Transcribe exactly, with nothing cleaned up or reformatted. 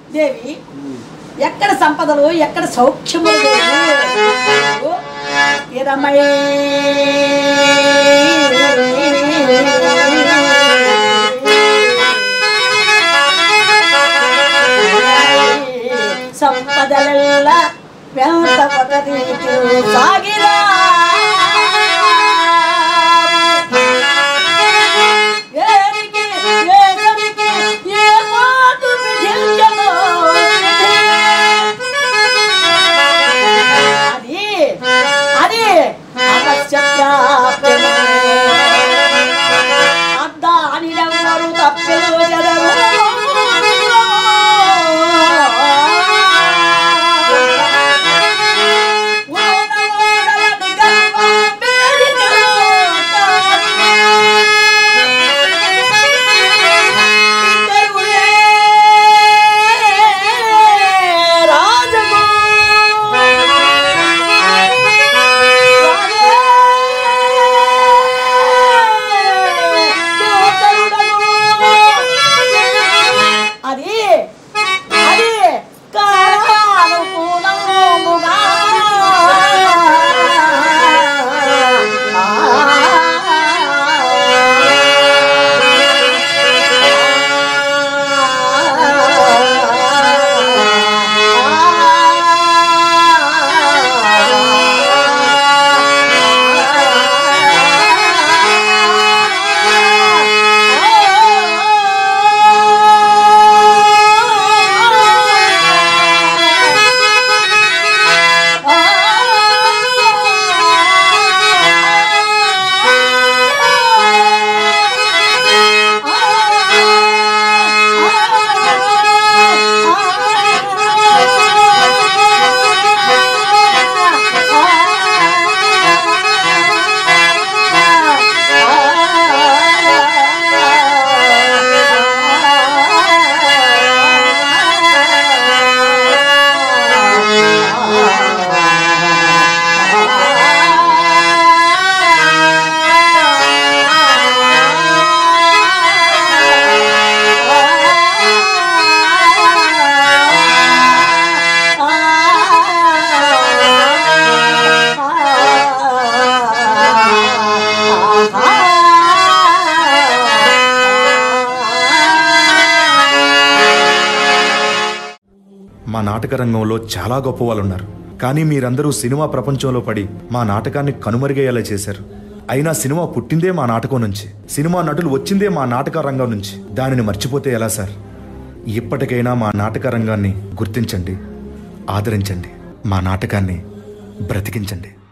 దేవి ఎక్కడ సంపదలు ఎక్కడ సౌఖ్యములు ఇరమై సంపదల వెంట ఒక రీతి సాగిరా మా నాటక రంగంలో చాలా గొప్ప వాళ్ళు ఉన్నారు. కానీ మీరందరూ సినిమా ప్రపంచంలో పడి మా నాటకాన్ని కనుమరుగయ్యేలా చేశారు. అయినా సినిమా పుట్టిందే మా నాటకం నుంచి, సినిమా నటులు వచ్చిందే మా నాటక రంగం నుంచి. దానిని మర్చిపోతే ఎలా సార్? ఇప్పటికైనా మా నాటక రంగాన్ని గుర్తించండి, ఆదరించండి, మా నాటకాన్ని బ్రతికించండి.